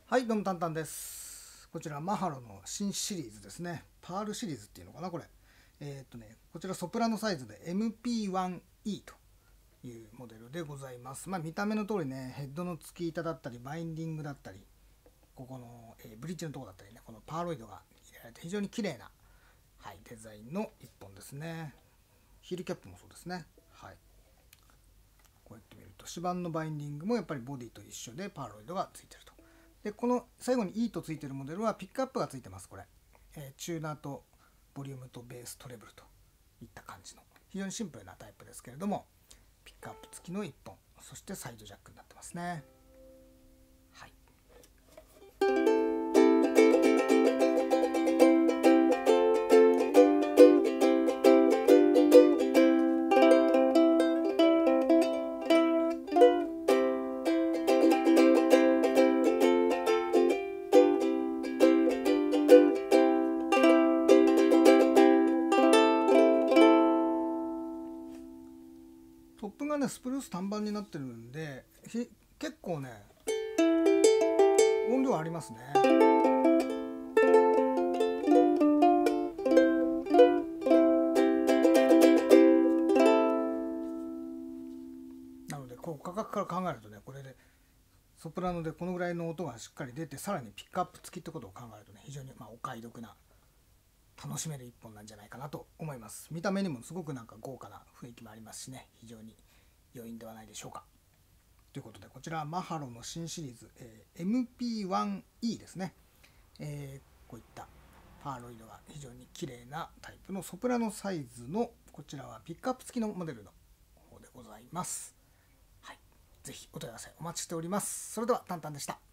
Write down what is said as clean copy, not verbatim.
はい、どうもタンタンです。こちらマハロの新シリーズですね。パールシリーズっていうのかな、これ。こちらソプラノサイズで MP1E というモデルでございます。見た目の通りね、ヘッドの付き板だったり、バインディングだったり、ここの、ブリッジのところだったりね、このパーロイドが入れられて非常に綺麗な、デザインの一本ですね。ヒールキャップもそうですね。こうやって見ると、指板のバインディングもやっぱりボディと一緒でパーロイドが付いてると。でこの最後に E とついてるモデルはピックアップがついてます。これ、チューナーとボリュームとベーストレブルといった感じの非常にシンプルなタイプですけれども、ピックアップ付きの1本、そしてサイドジャックになってますね。トップがねスプルース単板になってるんで結構ね音量ありますね。なのでこう価格から考えるとね、これでソプラノでこのぐらいの音がしっかり出て、さらにピックアップ付きってことを考えるとね、非常にお買い得な楽しめる一本なんじゃないかなと思います。見た目にもすごくなんか豪華な雰囲気もありますしね、非常に良いんではないでしょうか。ということで、こちらはマハロの新シリーズ、MP1E ですね。こういったパーロイドが非常に綺麗なタイプのソプラノサイズの、こちらはピックアップ付きのモデルの方でございます。ぜひお問い合わせお待ちしております。それではタンタンでした。